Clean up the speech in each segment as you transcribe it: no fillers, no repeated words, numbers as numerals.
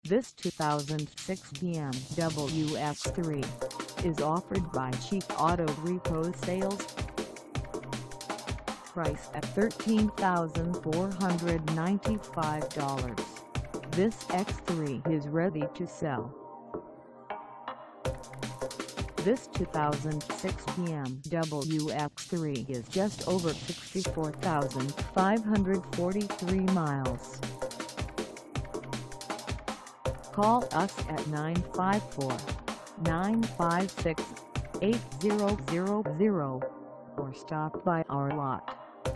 This 2006 BMW X3 is offered by Cheap Auto Repo Sales. Price at $13,495. This X3 is ready to sell. This 2006 BMW X3 is just over 64,543 miles. Call us at 954-956-8000 or stop by our lot.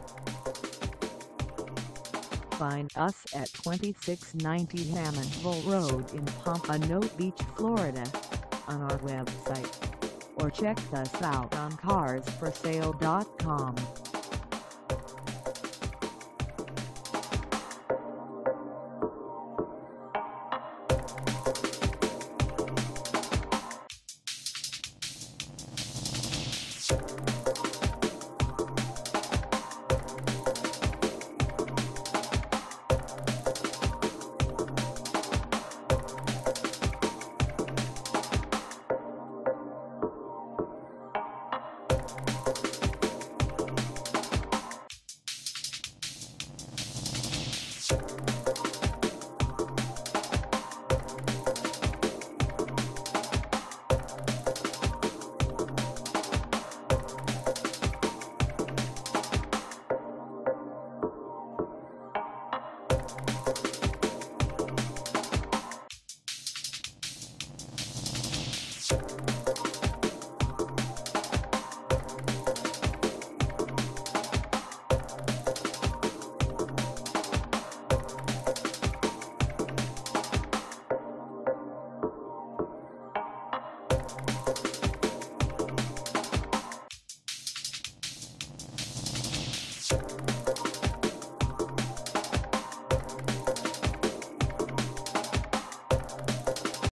Find us at 2690 Hammondville Road in Pompano Beach, Florida, on our website, or check us out on carsforsale.com.